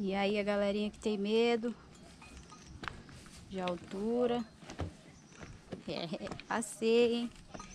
E aí a galerinha que tem medo de altura, passei, hein?